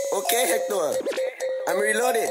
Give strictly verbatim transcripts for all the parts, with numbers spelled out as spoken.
Okay, Hector. I'm reloaded.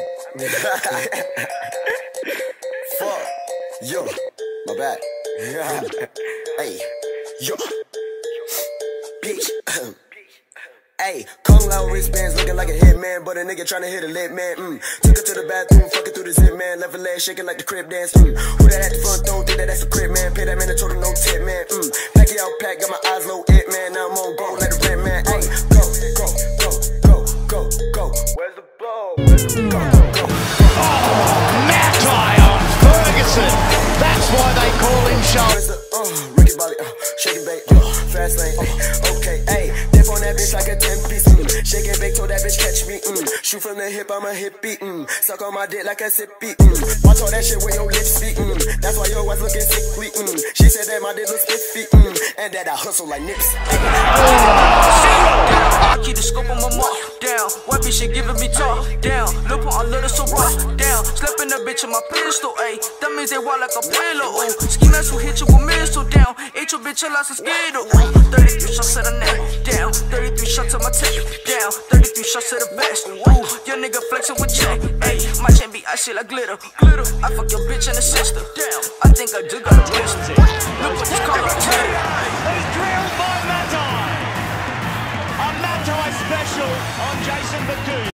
Fuck. Yo. My bad. Hey. Yo. Bitch. Hey, Kung Lao wristbands looking like a hitman, but a nigga tryna hit a lit man. Mm. Took her to the bathroom, fucking through the zip man, left her leg shaking like the crib dance. Mm. Who that at the front door? Think that that's a crib man. Pay that man a total no tip man. Mm. Pack it out, pack, got my eyes low, it man. Now I'm on go like the red man. Hey, go, go, go, go, go, go. Where's the ball? Where's the go, go, go. Oh, Matai on Ferguson. That's why they call him Shark. Uh, Ricky Bobby, uh, shake it, bake, uh, fast lane. Uh, okay, ayy, dip on that bitch like a ten piece. Mm. Shake it, bake, told that bitch catch me. Mm. Shoot from the hip, I'm a hippie. Mm. Suck on my dick like a sippy. Mm. Watch all that shit with your lips speak. Mm. That's why your wife looking sickly. Mm. She said that my dick looks spiffy. Mm. And that I hustle like nips. I keep the scope on my mark. Down, white bitch, she giving me talk. Down, look on a little so rough. Down, slapping the bitch in my pistol. Ayy, that means they wild like a pillow. Ooh, ski mask will hit you with missile. Down, ain't your bitch a lost a skittle. Ooh, thirty-three shots to the neck. Down, thirty-three shots to my tech. Down, thirty-three shots to the vest. Ooh, your nigga flexing with check. Ayy, my chain be icy like glitter. Glitter, I fuck your bitch and the sister. Damn, I think I do got a wrist. Look what this color is. He's drilled by Matai. A Matai special on Jason Baku.